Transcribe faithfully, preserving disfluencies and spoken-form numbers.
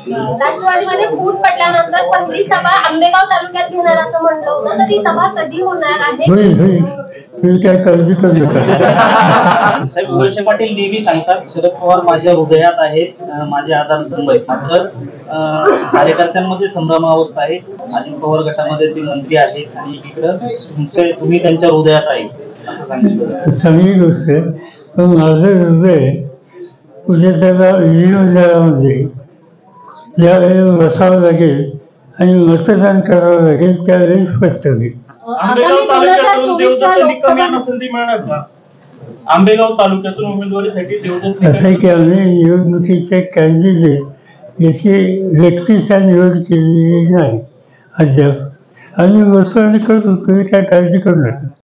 राष्ट्रवादीमध्ये फूट पडल्यानंतर पहिली सभा आंबेगाव तालुक्यात घेणार असं म्हटलं होतं, तर ती सभा कधी होणार आहे? होईल होईल तुम्ही काय काळजी करू नका. साहेब वळसे पाटील नेहमी सांगतात शरद पवार माझ्या हृदयात आहेत, माझे आधारस्तंभ आहेत. मात्र कार्यकर्त्यांमध्ये संभ्रमावस्था आहे. अजित पवार गटामध्ये ते मंत्री आहेत आणि इकडं तुमचे तुम्ही त्यांच्या हृदयात आहे असं सांगितलं. चांगली गोष्ट आहे, पण माझं हृदय उद्या त्याला विधिमंडळामध्ये ज्यावेळी बसावं लागेल आणि मतदान करावं लागेल त्यावेळी स्पष्ट होईल. आंबेगाव तालुक्यातून देवदत्त निकम यांना संधी मिळणार का? आंबेगाव तालुक्यातून उमेदवारीसाठी देवदत्त असं आहे की आम्ही निवडणुकीचे कॅन्डिडेट याची व्यक्तीचा निवड केलेली नाही अद्याप. आम्ही बसू आणि करू, तुम्ही काय काळजी करू नका.